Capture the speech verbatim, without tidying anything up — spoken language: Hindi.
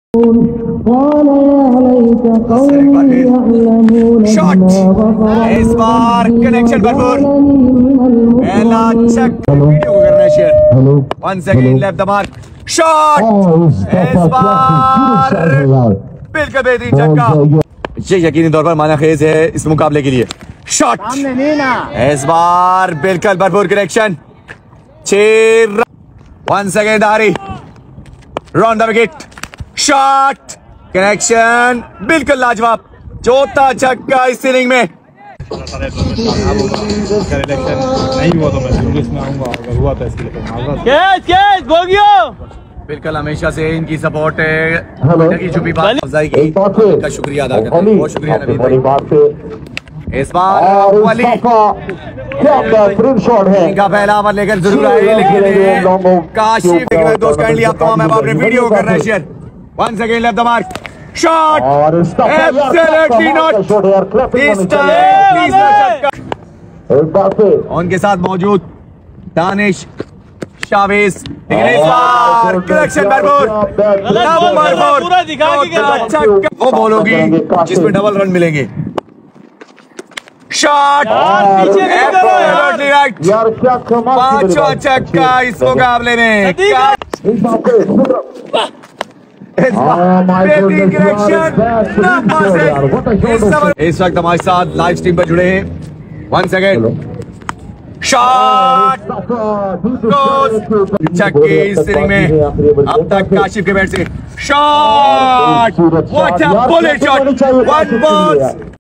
शॉट, इस बार कनेक्शन भरपूर, पहला छक्का, वीडियो को करना share. One second left the mark, shot, इस बार बिल्कुल बेहतरीन छक्का। ये यकीनी तौर पर माना खेज है इस मुकाबले के लिए। शॉट, इस बार बिल्कुल भरपूर कनेक्शन, छह। वन सेकंड हारी, रॉन द विकेट, शॉट, कनेक्शन बिल्कुल लाजवाब, चौथा छक्का इस इनिंग में। नहीं हुआ तो मैं इंग्लिश में आऊंगा, अगर हुआ तो इसके लिए कैच कैच बोगियो। बिल्कुल हमेशा से इनकी सपोर्ट है की छुपी बात अफजाई की का शुक्रिया अदा करते हैं। बहुत शुक्रिया नवीद भाई। इस बार वली इनका पहला ओवर लेकर जरूर आए, लेकिन काशिफ दोस्त काइंडली आप तमाम अहबाब ने वीडियो को करना है share. One second left the mark, shot, absolutely not, this time उनके साथ मौजूद दानिश शावेज, लेकिन इस बार कनेक्शन भरपूर, वो बॉल होगी जिसमें डबल रन मिलेंगे। शॉट, एब्सोल्युटली राइट, पांचवा छक्का इस मुकाबले में। इस वक्त हमारे साथ लाइव स्ट्रीम पर जुड़े हैं। वन सेकेंड, शॉट, छक्के इस इनिंग में अब तक काशिफ के बैट से। Shot, what a bullet shot, one ball.